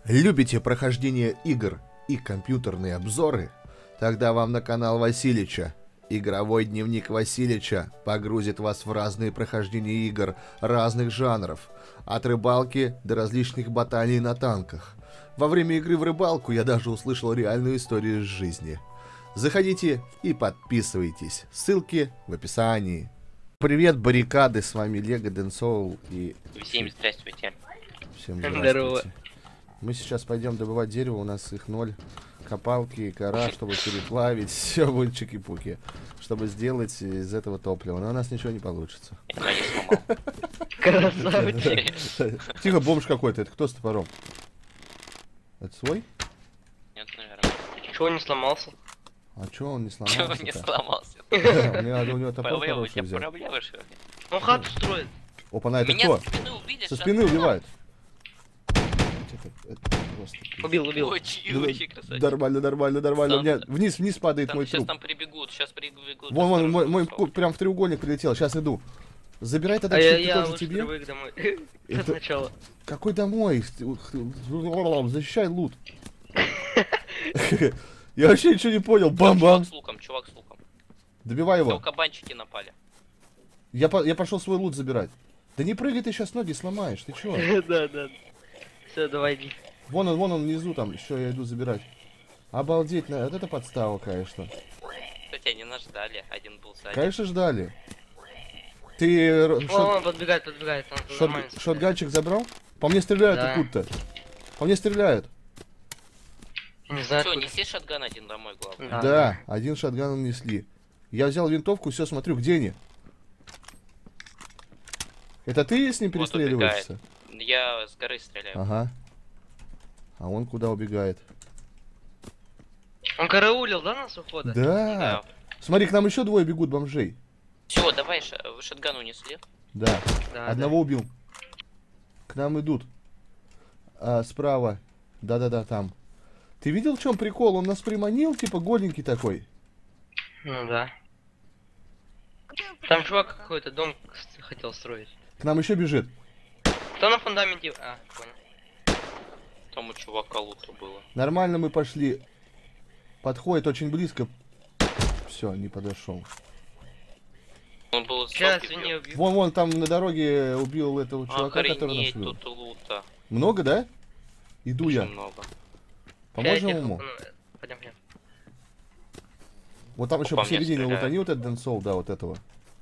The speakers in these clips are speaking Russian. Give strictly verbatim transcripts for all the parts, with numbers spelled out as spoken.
Любите прохождение игр и компьютерные обзоры? Тогда вам на канал Василича. Игровой дневник Василича погрузит вас в разные прохождения игр разных жанров, от рыбалки до различных баталий на танках. Во время игры в рыбалку я даже услышал реальную историю из жизни. Заходите и подписывайтесь. Ссылки в описании. Привет, баррикады, с вами Лего, Дэнсоул и... Всем здравствуйте. Всем здравствуйте. Здорово. Мы сейчас пойдем добывать дерево, у нас их ноль. Копалки, кора, чтобы переплавить, все будет чики-пуки. Чтобы сделать из этого топливо. Но у нас ничего не получится. Я не сломал. Красавчик. Тихо, бомж какой-то. Это кто с топором? Это свой? Нет, наверное. Чего не сломался? А чё он не Чего сломался? не сломался? У меня- у него топор Проблемы, у хороший тебя взял. проблемы, что ли? Он хату строит. Опа, на это Меня кто? со спины убили. Со шатуном. спины убивают. Это- это просто пиздец. Убил, убил. Очень, Ну, очень красавчик. Нормально, нормально, нормально. У Там- меня вниз, вниз падает Там мой сейчас труп. там прибегут, сейчас прибегут. Вон, вон, мой, мой осторожно, ку- прям в треугольник прилетел. Сейчас иду. Забирай тогда А я, чипи я тоже лучше тебе. привык домой. Это- Сначала. Какой домой? Защищай лут. Я вообще ничего не понял. Бам-бам. Чувак с луком, чувак с луком. Добивай Все, его. кабанчики напали. Я, по- я пошел свой лут забирать. Да не прыгай, ты сейчас ноги сломаешь. Ты чё? Да, да. Все, давай иди. Вон он, вон он внизу там. Еще я иду забирать. Обалдеть, на- вот это подстава, конечно. Кстати, они нас ждали, один был сзади. Конечно ждали. Ты р- О, шот- он подбегает, подбегает. Он тут шот- нормально стреляет. шотганчик забрал? По мне стреляют Да. откуда-то. По мне стреляют. Не знаю. Все, откуда. неси шотган один домой, главное. Да. Да, один шотган несли. Я взял винтовку, все смотрю, где они? Это ты с ним Вот перестреливаешься? Я с горы стреляю. Ага. А он куда убегает? Он караулил, да, нас ухода? Да. Да. Смотри, к нам еще двое бегут бомжей. Все, давай, ша- вы шотган унесли. Да. Да, Одного убил. К нам идут. А, справа. Да-да-да, там. Ты видел, в чем прикол? Он нас приманил, типа голенький такой. да. Ну да. Там чувак какой-то дом с- хотел строить. К нам еще бежит. Кто на фундаменте? А, понял. Там у чувака лута было. Нормально мы пошли. Подходит очень близко. Все, не подошел. Он был из Сейчас толпы свиней бил. убью. Вон, вон там на дороге убил этого чувака, который нас Охренеть, убил. тут лута. Много, да? Иду Очень я. много. Поможем Я тебя ему? хапну. Пойдем, пойдем. Вот там еще По мне посередине стреляют. лутани вот этот Дэнсоул, да, вот этого.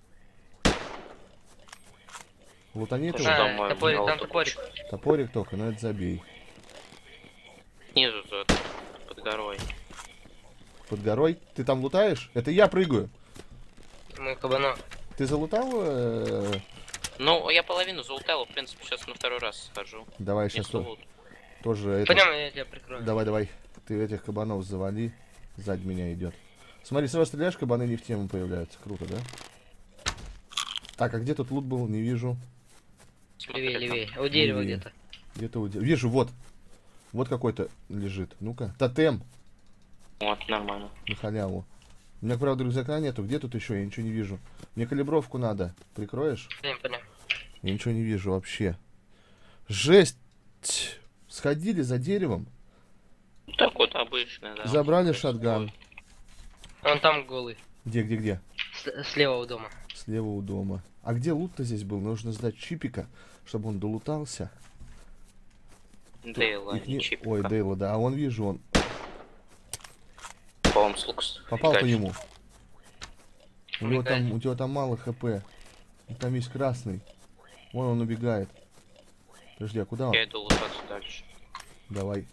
Лутани Тоже этого. там, А, э, топорик, взял там эту топорик. Топорик только, но это забей. Снизу тут, под горой. Под горой. Ты там лутаешь? Это я прыгаю. Мы кабана. Ты залутал? э, Ну, я половину заутал, в принципе, сейчас на второй раз схожу. Давай сейчас Если лут. тоже это. Пойдем, я тебя прикрою. Давай, давай. Ты этих кабанов завали. Сзади меня идет. Смотри, сразу стреляешь, кабаны не в тему появляются. Круто, да? Так, а где тут лут был? Не вижу. Смотри, Левее, там. левее. У дерева Левее. где-то. Где-то у де- Вижу, вот. Вот какой-то лежит. Ну-ка. Тотем. Вот, нормально. На халяву. У меня, правда, рюкзака нету. Где тут еще? Я ничего не вижу. Мне калибровку надо. Прикроешь? Пойдем, пойдем. Я ничего не вижу вообще. Жесть. Сходили за деревом. Ну, так вот обычно, да. Забрали Вот, шотган. Он там голый. Где, где, где? С- слева у дома. Слева у дома. А где лут-то здесь был? Нужно сдать чипика, чтобы он долутался. Дейла, Их не- не чипка. Ой, Дейла, да. А вон вижу, он По-моему, с лукс. попал по Фигач. нему. У него там, Убегает. у тебя там мало хп. Там есть красный. Вон он убегает. Подожди, а куда он? Я иду лутаться дальше. Давай.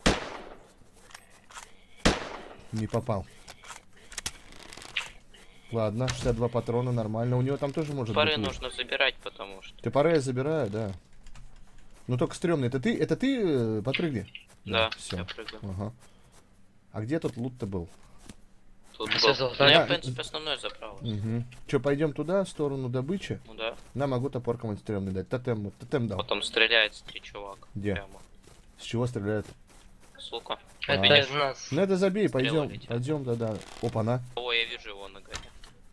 Не попал. Ладно, шестьдесят два патрона, нормально. У него там тоже может Пары быть лут. нужно забирать, потому что... Ты пора я забираю, да. Ну только стрёмно. Это ты, это ты э, подпрыгни? Да, все. я прыгаю. Ага. А где тут лут-то был? Тут Всё был. золотое. Ну, я, Да. в принципе, основной забрал. Угу. Че, пойдем туда, в сторону добычи? Ну да. На, могу топор кому-нибудь стрёмный дать. Тотем, тотем дал. Потом стреляет три чувака. Где? Прямо. С чего стреляют? С лука. А. Это из нас. Ну это забей, пойдем, летят. пойдем, да-да. Опа-на. О, я вижу его на горе.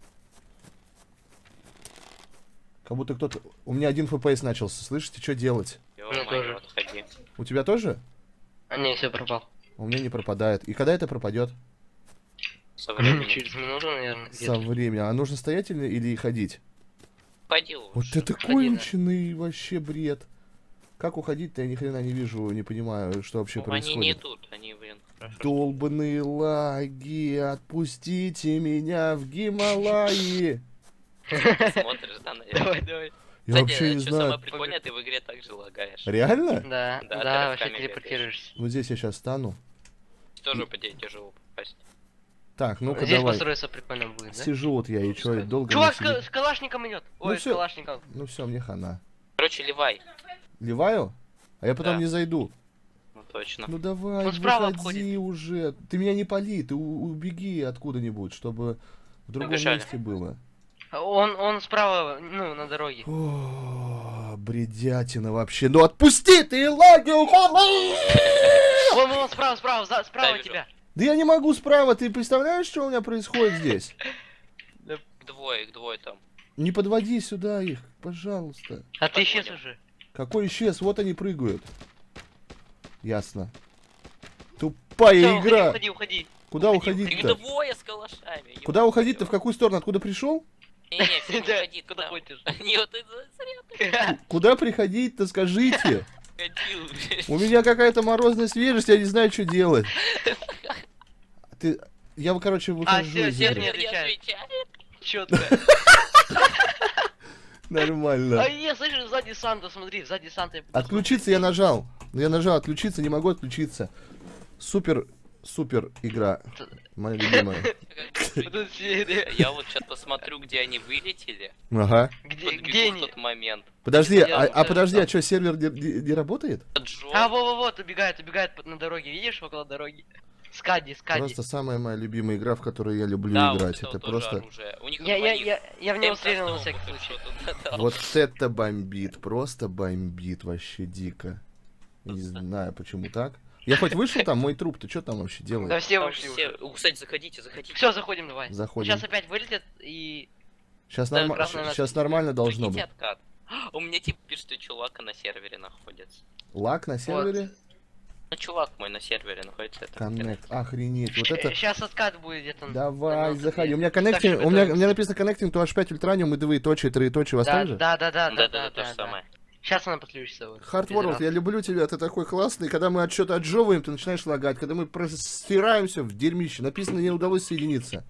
Как будто кто-то... У меня один эф пи эс начался. Слышите, что делать? Ё-моё, тоже. отходи. У тебя тоже? А не, все пропал. У меня не пропадает. И когда это пропадет? Со временем. Через минуту, наверное, Со временем. А нужно стоять или, или ходить? Ходил Вот уже. это Ходи, да. конченый вообще бред. Как уходить-то я ни хрена не вижу, не понимаю, что вообще Ну, они не происходит. тут, они, блин, хорошо. Долбаные лаги, отпустите меня в Гималаи. Смотришь, да, наверное. Давай, давай. Я Кстати, вообще не что знаю. самое прикольное, ты в игре также лагаешь. Реально? Да, Да, да, ты вообще руками телепортируешься. Вот здесь я сейчас стану. Тоже по тебе тяжело попасть. Так, ну-ка Здесь давай. построиться прикольно будет, да? Сижу вот я и чё, Пускай. долго Чувак не с, ка- сидеть? с калашником идет. Ой, с всё. калашником. Ну все, мне хана. Короче, ливай. Ливаю? А я потом Да. не зайду. Ну точно. Ну давай, Он справа выходи уже. Ты меня не пали, ты у- убеги откуда-нибудь, чтобы в другом Побежали. месте было. Он, он справа, ну, на дороге. О, бредятина вообще. Ну отпусти ты, лаги, уходи! Вон, вон, справа, справа, за- справа Да, вижу. тебя. Да я не могу справа, ты представляешь, что у меня происходит здесь? Двое, их двое там. Не подводи сюда их, пожалуйста. А ты исчез Подводим. уже. Какой исчез? Вот они прыгают. Ясно. Тупая Всё, игра. уходи, уходи, уходи. Куда уходи, Их уходить-то? двое с калашами. Куда уходить-то? В какую сторону? Откуда пришел? Не-не, все не Да, ходи куда туда. ходишь? Не, вот это зря ты Куда приходить-то, скажите? ходил. У меня какая-то морозная свежесть, я не знаю, что делать. Ты... Я, короче, выхожу всё, из всё, игры. не Не отвечает. отвечает. Чётко. Нормально. А я слышу, сзади Санта, смотри, сзади Санта. Отключиться я нажал. Я нажал отключиться, не могу отключиться. Супер, супер игра. Моя любимая. Тут серия. Я вот сейчас посмотрю, где они вылетели. Ага. Где, Подбегу где в они? тот момент. Подожди, Я а, а тоже подожди, там. а что, сервер не, не- не работает? Джо. А, во-во-вот, убегает, убегает под- на дороге, видишь, около дороги. Скади, Скади. Просто самая моя любимая игра, в которую я люблю Да, вот играть. это Это вот тоже просто... оружие. У них Я, я, двоих. я, я в него М стрелял на кастом всякий вот случай. что-то додал. Вот это бомбит, просто бомбит вообще дико. Я не знаю, почему так. Я хоть вышел там, мой труп, ты что там вообще Да делаешь? все Там вышли все- уже. О, Кстати, заходите, заходите. Все, заходим давай. Заходим. Сейчас опять вылетят и... Сейчас, да, норма- красная надпись. сейчас нормально должно Прикиньте быть. откат. У меня типа пишет, что чувака на сервере находится. Лак на сервере? Ну, чувак мой на сервере находится. Это Коннект. Охренеть. Вот это... Сейчас откат будет где-то. Давай, на заходи. У меня Так коннектинг, что у меня, у готовимся. меня написано коннектинг, то аш пять ультраниум и двоеточие, троеточие. У вас Да, так же? да, да, да, Да, да, да, да, то же да. самое. Сейчас она подключится. вот. Hard World, я люблю тебя, ты такой классный. Когда мы от что-то отжевываем, ты начинаешь лагать. Когда мы просто стираемся в дерьмище, написано, не удалось соединиться.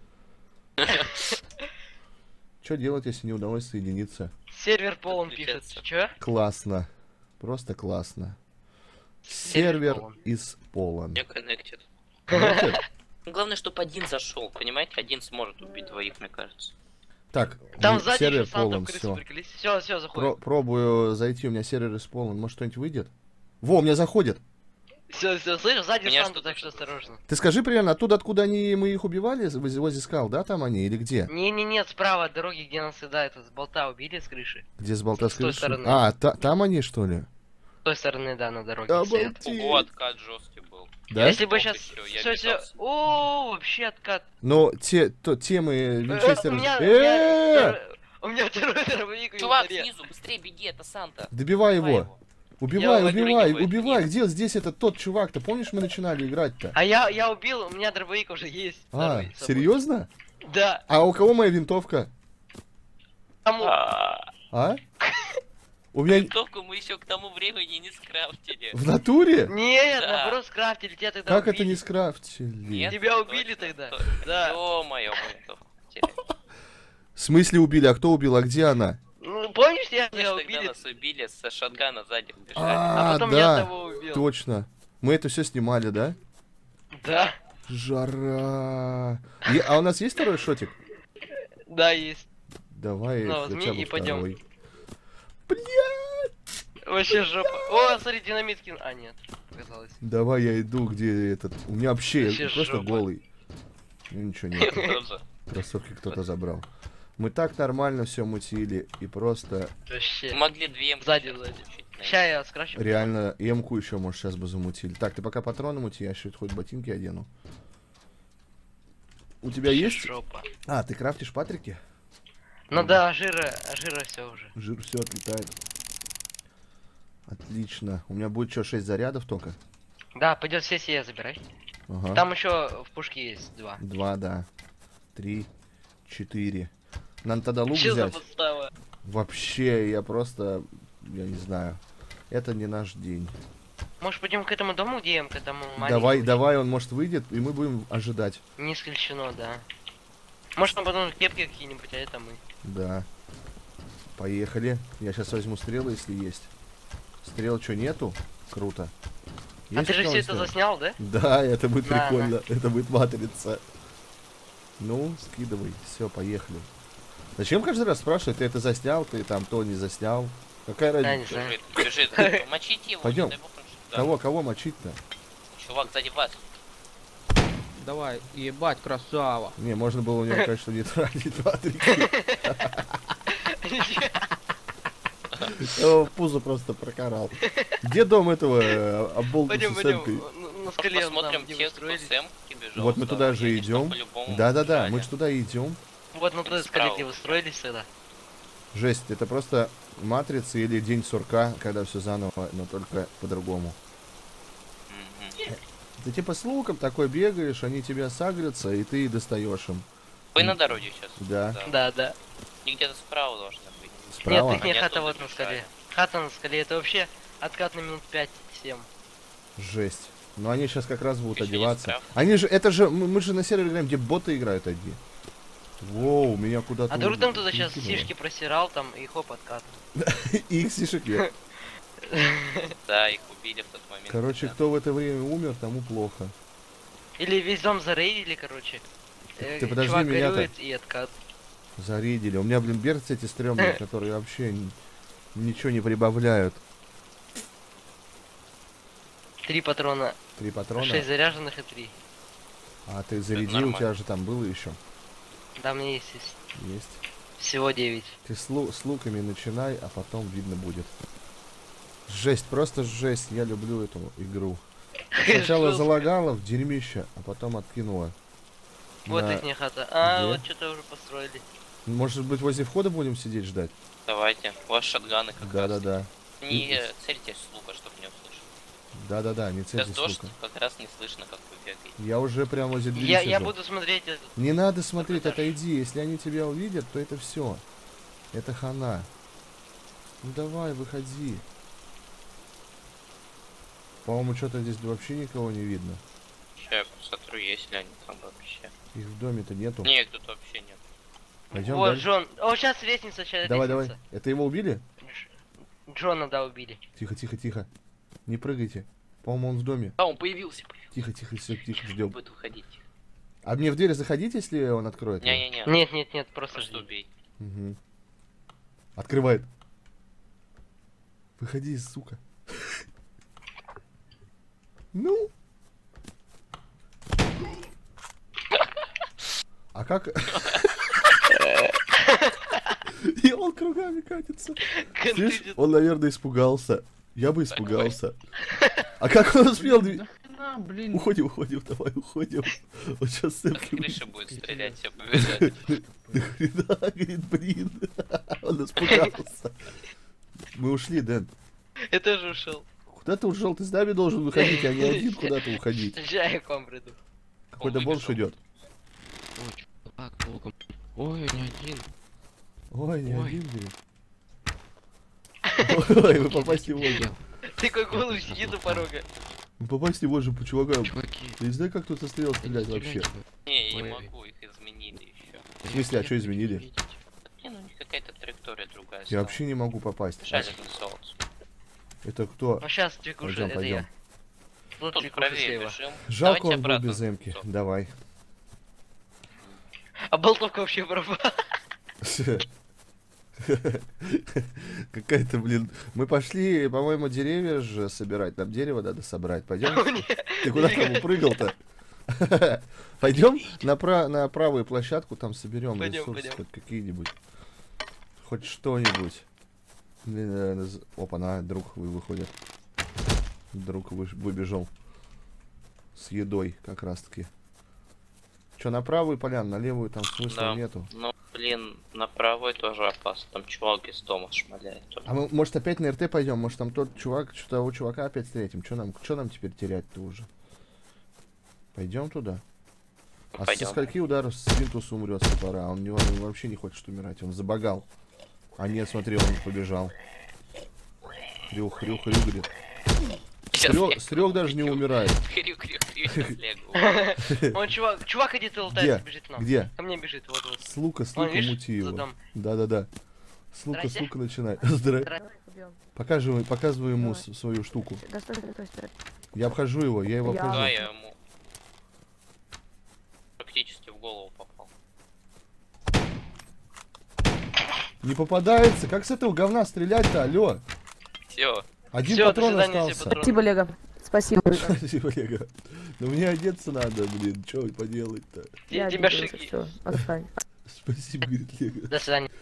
Что делать, если не удалось соединиться? Сервер полон пишет. Подключаться. Че? Классно. Просто классно. Сервер Сервер полон. из полон. Я коннектит. Connected? Главное, чтобы один зашел, понимаете? Один сможет убить двоих, мне кажется. Так, Там ну, сзади сервер еще Санта полон, в крысу все. приколись. Все, все, заходим. Пробую зайти, у меня сервер из полон. Может, что-нибудь выйдет? Во, у меня заходит. Все, все, слышишь, сзади Меня Санта, что-то так что тут- осторожно. Ты скажи примерно, оттуда, откуда они, мы их убивали, возле, возле скал, да, там они, или где? Не-не-нет, справа от дороги, где нас всегда это с болта убили с крыши. Где с болта С той скрыши? стороны. А, та- там они, что ли? С той стороны, да, на дороге Обалдеть. стоят. Ого, откат жесткий был. Да? Если бы Ох сейчас... ты чё, я Все, все... метался. О, вообще откат. Но те, то, темы Э, Винчестера... У меня... у Э, меня- У меня второй дробовик в Чувак, инвентаре. снизу, быстрее беги, это Санта. Добивай Давай его. Убивай, Я убивай, выпрыгиваю. убивай. Где здесь этот тот чувак-то? Помнишь, мы начинали играть-то? А я, я убил, у меня дробовик уже есть. А, второй с собой. серьезно? Да. А у кого моя винтовка? Кому? А, А? У меня Винтовку мы еще к тому времени не скрафтили. в натуре? Нет, Да. наоборот, скрафтили, тебя тогда Как это убили. не скрафтили? Нет? Тебя убили Точно, тогда? точно. Да. Ё-моё, мы винтовку потеряли. В смысле убили? А кто убил? А где она? Ну, помнишь, я Помнишь, тебя тогда убили? нас убили, со шотгана сзади убежали. А А, потом я да, того убил. точно. Мы это все снимали, да? Да, Жара. И- а у нас есть второй шотик? да, есть. Давай На, хотя возьми бы и пойдем. второй. Блядь! Вообще жопа. О, смотри, динамит кин. А, нет, показалось. Давай я иду, где этот... У меня вообще, Вообще я просто жопа. голый. Ну, ничего нет. Тоже. Кроссовки кто-то забрал. Мы так нормально все мутили и просто Вообще. Могли две м Сзади, сейчас сзади. получить, наверное. Ща я скращу. реально эмку еще, может, сейчас бы замутили. Так, ты пока патроны мути, я еще хоть ботинки одену. У тебя Вообще есть? жопа. А, ты крафтишь патрики? Ну да, жира, жира все уже. Жир все отлетает. Отлично. У меня будет что, шесть зарядов только? Да, пойдет все сия забирай. Ага. Там еще в пушке есть два. Два, да. Три, четыре. Надо тогда лук Че за взять. подстава? Вообще, я просто... Я не знаю. Это не наш день. Может пойдем к этому дому, где я, к этому маленькому? Давай, давай, он может выйдет, и мы будем ожидать. Не исключено, да. Может там потом кепки какие-нибудь, а это мы. Да. Поехали. Я сейчас возьму стрелы, если есть. Стрел что, нету? Круто. А Есть ты же у кого все это стрелы? заснял, да? Да, это будет Да, прикольно. Это будет матрица. Ну, скидывай. Все, поехали. Зачем каждый раз спрашивать, ты это заснял, ты там то не заснял? Какая Да, не разница? знаю. Бежит, бежит. Мочите его. Пойдем. не дай бог он что- да. Кого, кого мочить-то? Чувак сзади вас. Давай, ебать, красава. Не, можно было у него, конечно, не тратить два трики. Его в пузо просто прокарал. Где дом этого э, оболтуса Пойдем, с пойдем. эмкой? На- На скале Посмотрим там, где мы тех, кто строились. с М-ки бежал. Вот мы сюда. туда же Они что, идем. по-любому Да-да-да, бежали. мы же туда идем. Вот на той Справа. скале, где вы строились тогда. Жесть, это просто матрица или день сурка, когда все заново, но только по-другому. Мгм. Ты типа с луком такой бегаешь, они тебя сагрятся, и ты достаешь им. Вы на дороге сейчас? Да. Да, да. И где-то справа должны быть. Справа? Нет, их не Они хата оттуда вот на бежали. скале. Хата на скале, это вообще откат на минут пять-семь. Жесть. Но они сейчас как раз будут Еще не одеваться. справа. Они же, это же, мы, мы же на сервере играем, где боты играют одни. Воу, меня куда-то... А вдруг там кто-то сейчас перекинуло. сишки просирал там и хоп, откат. И их сишек нет. Да, их убили в тот момент. Короче, да. кто в это время умер, тому плохо. Или весь дом зарейдили, короче. Э, ты подожди, чувак меня-то- горюет и откат. Заридили. У меня, блин, берцы эти стрёмные, которые вообще н- ничего не прибавляют. Три патрона. Три патрона. Шесть заряженных и три. А ты зарядил, у нормально. тебя же там было еще. Да, мне есть, есть. Есть. Всего девять. Ты с, лу- с луками начинай, а потом видно будет. Жесть, просто жесть. Я люблю эту игру. Сначала Жестко. залагала в дерьмище, а потом откинула. Вот на- их хата. А, Где? вот что-то уже построили. Может быть, возле входа будем сидеть ждать? Давайте. У вас шотганы как раз. Да-да-да. Не э, цельтесь с лука, чтобы не услышать. Да-да-да, не Сейчас цельтесь, дождь, сука. как раз не слышно, как вы бегаете. Я уже прямо возле двери Я, я сижу. буду смотреть этот. Не надо смотреть, этаж. отойди. Если они тебя увидят, то это все. Это хана. Ну давай, выходи. По-моему, что-то здесь вообще никого не видно. Сейчас я посмотрю, есть ли они там вообще. Их в доме-то нету. Нет, тут вообще нет. Пойдем Вот, дальше. Джон. О, сейчас лестница, сейчас Давай, давай. лестница. Это его убили? Дж- Джона, да, убили. Тихо, тихо, тихо. Не прыгайте. По-моему, он в доме. А, он появился, появился. Тихо, тихо, все, тихо, ждем. Будет уходить. А мне в дверь заходить, если он откроет? её? Не-не-не, Нет, нет, нет, просто просто жди. убей. Мгм. Открывает. Выходи, сука. Ну. А как? И он кругами катится. Слышь, Контузит. он, наверное, испугался. Я бы испугался. А как он успел? дви- Нахрена, блин. Уходим, уходим, давай, уходим. Он сейчас с С эмки крыши будет стрелять, все побежали. Нахрена, говорит, блин. Он испугался. Мы ушли, Дэн. Я тоже ушел. Куда ты ушел? Ты с нами должен выходить, а не один куда-то уходить. Сейчас я к вам приду. Какой-то Он бомж выбежал. идет. Ой, чувак, луком. Ой, не один. Ой, не Ой. один, говорит. Ой, вы попасть не можем. Такой голый сидит у порога. Мы попасть не можем по чувакам. Чуваки. Ты не знаешь, как тут со стрел стрелять вообще? Не, я не Ой. могу, их изменили еще. В смысле, а чё изменили? Не, ну у них какая-то траектория другая. Я стала. вообще не могу попасть. Жалит на солнце. Это кто? Ну сейчас, Твикуша, Пойдем, это пойдем. я. Вот Тут Твикуша правее слева. бежим. Жалко, Давайте он был обратно. без эмки. Всё. Давай. А болтовка вообще пропала. Какая-то, блин. Мы пошли, по-моему, деревья же собирать. Нам дерево надо собрать. Пойдем? Ты куда там упрыгал-то? Пойдем на, пра- на правую площадку, там соберем Пойдем, ресурсы пойдем. хоть какие-нибудь. Хоть что-нибудь. Блин, э, наз- Опа, на, друг вы- выходит. Друг вы- выбежал. С едой, как раз таки. Че, на правую поляну, на левую там смысла Да. нету. Ну, блин, на правой тоже опасно. Там чувак из дома шмаляет. А мы, может, опять на РТ пойдем? Может, там тот чувак, что-то у чувака опять встретим? Что нам, что нам теперь терять-то уже? Пойдем туда? А Пойдем. со скольки ударов Свинтус умрет с пора? Он, не, он вообще не хочет умирать, он забагал. А нет, смотри, он побежал. Хрю, хрю, хрю, говорит. С трех, с трех даже не умирает. Хрю, хрю, хрю, сейчас лягу. Он чувак, чувак один Где? лутается, бежит к нам. Где? Ко мне бежит, вот вот. С лука, с Вон, лука видишь, мути за его. дом. Да-да-да. С лука, с Здрасте. лука начинай. Здра... Убьем. Показывай, показывай ему Давай. с- свою штуку. Да стой, стой, стой, стой. Я обхожу его, я его Я- обхожу. Да, я ему практически в голову попал. Не попадается. Как с этого говна стрелять-то, алло? Все. Один Всё, до патрон свидания, все остался. патроны. Спасибо, Лего. Спасибо. Спасибо, Лего. Но мне одеться надо, блин. Что поделать-то? Те- Я Тебя обиделся, шики. всё, отстань. Спасибо, говорит Лего. До свидания.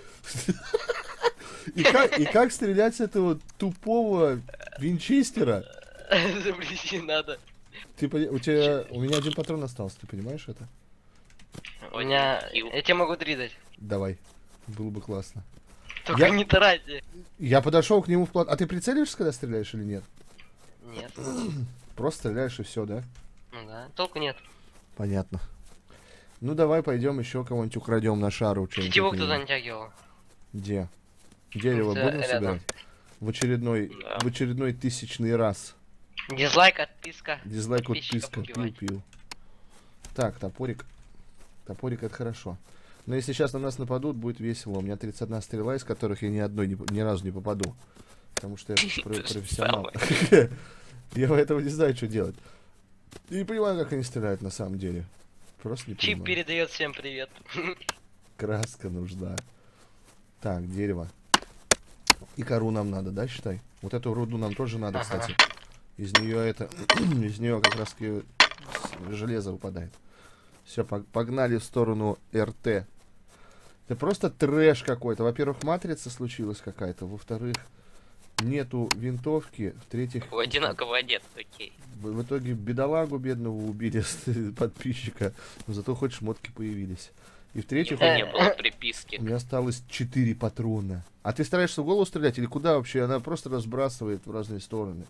И как, и как стрелять с этого тупого винчестера? Заблести надо. Ты, пони- у тебя, у меня один патрон остался, ты понимаешь это? У меня... Килл. Я тебе могу дридать. Давай. Было бы классно. Только Я- не тратьте. Я подошел к нему вплотную. А ты прицеливаешься, когда стреляешь или нет? Нет. Просто стреляешь и все, да? Ну да. Толку нет. Понятно. Ну давай пойдем еще кого-нибудь украдем на шару. что-нибудь Тетиву от него. кто-то натягивал. Где? Дерево Это будем рядом. собирать? В очередной, Да. в очередной тысячный раз. Дизлайк, отписка. Дизлайк, Подписчиков отписка, убивать. пил-пил. Так, топорик. Топорик это хорошо. Но если сейчас на нас нападут, будет весело. У меня тридцать одна стрела, из которых я ни одной не по- ни разу не попаду. Потому что я про- То же профессионал. Я этого не знаю, что делать. Я не понимаю, как они стреляют на самом деле. Просто не Чип понимаю. передает всем привет. Краска нужна. Так, дерево. И кору нам надо, да, считай? Вот эту руду нам тоже надо, Ага. кстати. Из нее это... из нее как раз таки с- железо выпадает. Все, погнали в сторону РТ. Это просто трэш какой-то. Во-первых, матрица случилась какая-то. Во-вторых, нету винтовки. В-третьих, У одинаково одет, окей. в, в итоге бедолагу бедного убили с- подписчика. Но зато хоть шмотки появились. И в-третьих, у Не меня- было приписки. у меня осталось четыре патрона. А ты стараешься в голову стрелять или куда вообще? Она просто разбрасывает в разные стороны.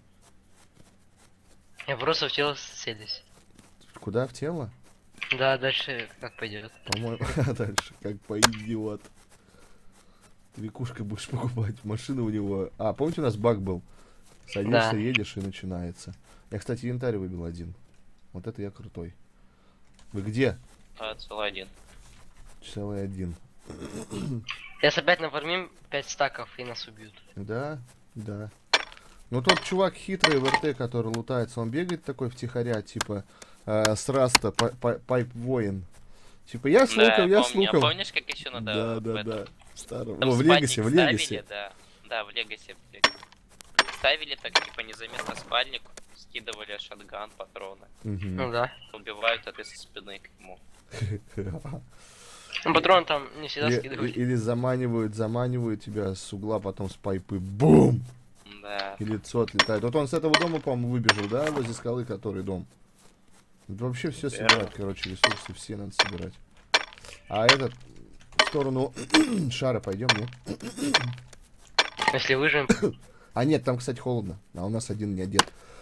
Я просто в тело целюсь. Куда? В тело? Да, дальше как пойдет. По-моему, а дальше как пойдет. Ты Викушка будешь покупать. Машина у него... А, помните, у нас баг был? Садишься, Да. едешь и начинается. Я, кстати, янтарь выбил один. Вот это я крутой. Вы где? А, целый один. Целый один. Сейчас опять нафармим пять стаков и нас убьют. Да, да. Ну тот чувак хитрый в РТ, который лутается, он бегает такой втихаря, типа э, с раста, па- па- пайп воин. Типа я с Да, луком, я с помню. А луком. помнишь, как еще надо Да, в да, этом? да. Старом. Там О, в спальник Легасе, в ставили, Легасе. Да, да, в Легасе. Ставили так, типа, незаметно спальник, скидывали шотган, патроны. Мгм. Ну да. Убивают, а ты со спины к нему. Ну, патрон там не всегда Или, скидывают. или заманивают, заманивают тебя с угла, потом с пайпы, бум! Да. И лицо отлетает. Вот он с этого дома, по-моему, выбежал, да, возле скалы, который дом. Это вообще все Верно. собирать, короче, ресурсы все надо собирать. А этот, в сторону шара пойдем, нет? Если выживем. А нет, там, кстати, холодно. А у нас один не одет.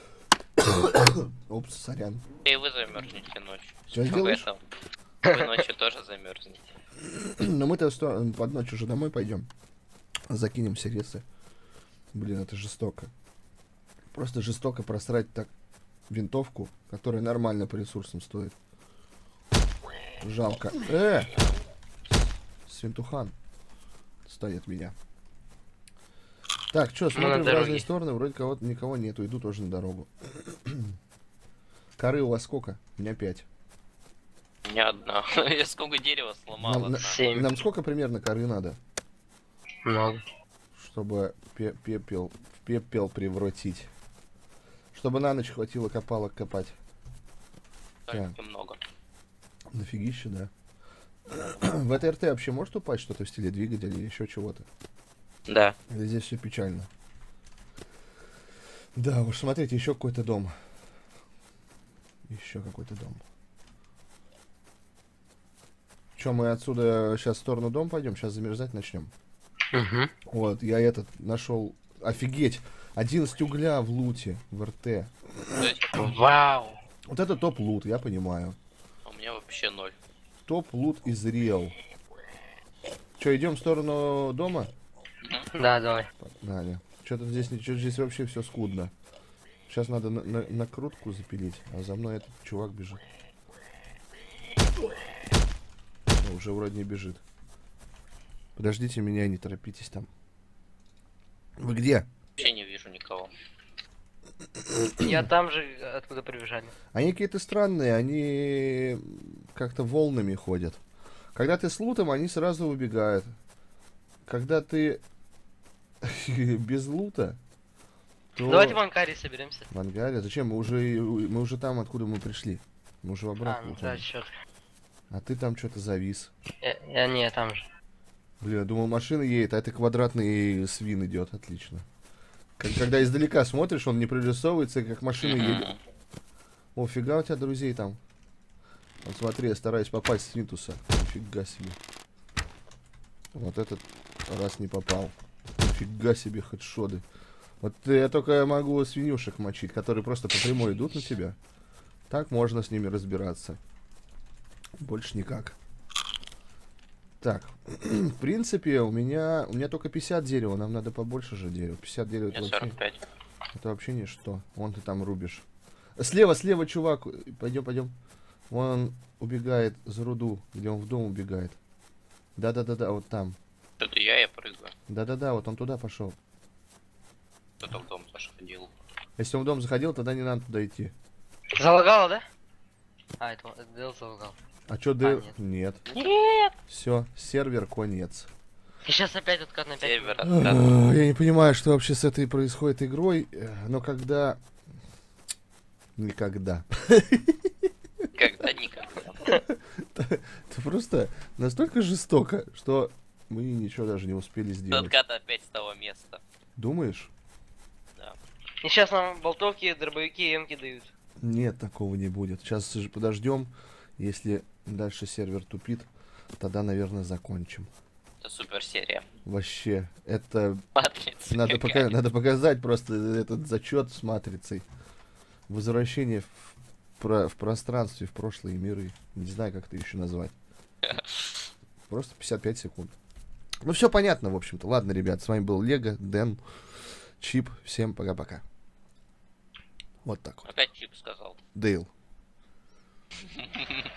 Опс, сорян. И вы замерзнете ночью. Что сделаешь? Поэтому вы ночью тоже замерзнете. Но мы-то сто- под ночь уже домой пойдем. Закинем все ресы. Блин, это жестоко. Просто жестоко просрать так винтовку, которая нормально по ресурсам стоит. Жалко. Э! Свинтухан. Отстань от меня. Так, что, смотрим на в разные дороге. стороны, вроде кого-то никого нету, иду тоже на дорогу. Коры у вас сколько? У меня пять. У меня одна. Я сколько дерева сломал. Нам, одна. на- Семь. нам сколько примерно коры надо, Много. чтобы пе- пепел, в пепел превратить? Чтобы на ночь хватило копалок копать. Так, много. Дофигища, да. В этой РТ вообще может упасть что-то в стиле двигателя или еще чего-то? Да. Или здесь все печально? Да, уж смотрите, еще какой-то дом. Еще какой-то дом. Че, мы отсюда сейчас в сторону дома пойдем? Сейчас замерзать начнем. Угу. Вот, я этот нашел. Офигеть! одиннадцать угля в луте, в РТ. То есть, Вау. Вот это топ-лут, я понимаю. у меня вообще ноль. Топ-лут из Real. Че, идем в сторону дома? Да, давай. Погнали. Что-то здесь, что здесь вообще все скудно. Сейчас надо на на накрутку запилить, а за мной этот чувак бежит. О, уже вроде не бежит. Подождите меня, не торопитесь там. Вы где? Вообще не вижу никого. Я там же, откуда прибежали. Они какие-то странные, они как-то волнами ходят. Когда ты с лутом, они сразу убегают. Когда ты без лута, то... Давайте в Анкаре соберемся. В ангаре? Зачем? Мы уже, мы уже там, откуда мы пришли. Мы уже А, обратно. ну лутаем. да, черт. А ты там что-то завис. Я, я не, там же. Блин, я думал, машина едет, а это квадратный свин идет. Отлично. Как- Когда издалека смотришь, он не прорисовывается, как машина едет. Мгм. О, фига у тебя друзей там. Вот смотри, я стараюсь попасть с Винтуса. Нифига себе. Вот этот раз не попал. Нифига себе хедшоты. Вот я только могу свинюшек мочить, которые просто по прямой идут на тебя. Так можно с ними разбираться. Больше никак. Так, в принципе, у меня у меня только пятьдесят дерева, нам надо побольше же дерева. пятьдесят дерева У это меня вообще, сорок пять. это вообще ничто. Вон ты там рубишь. Слева, слева, чувак. Пойдем, пойдем. Вон он убегает за руду, где он в дом убегает. Да-да-да-да, вот там. Это я, я прыгаю. Да-да-да, вот он туда пошел. Кто-то в дом заходил. Если он в дом заходил, тогда не надо туда идти. Залагало, да? А, это это Дэл залагал. А чё, Дэ... нет. Нет. Нет! Все, сервер конец. И сейчас опять откат на пять. Север, Ах, откат. Я не понимаю, что вообще с этой происходит игрой, э, но когда... Никогда. Когда никогда. Это просто настолько жестоко, что мы ничего даже не успели сделать. Откат опять с того места. Думаешь? И сейчас нам болтовки, дробовики и эмки дают. Нет, такого не будет. Сейчас подождем. Если дальше сервер тупит, тогда, наверное, закончим. Это супер серия. Вообще, это Матрица. надо, какая. пока, надо показать просто этот зачет с матрицей. Возвращение в, про- в пространстве, в прошлые миры. Не знаю, как это еще назвать. Просто пятьдесят пять секунд. Ну, все понятно, в общем-то. Ладно, ребят, с вами был Лего, Дэн, Чип. Всем пока-пока. Вот так вот. Опять чип сказал. Дейл.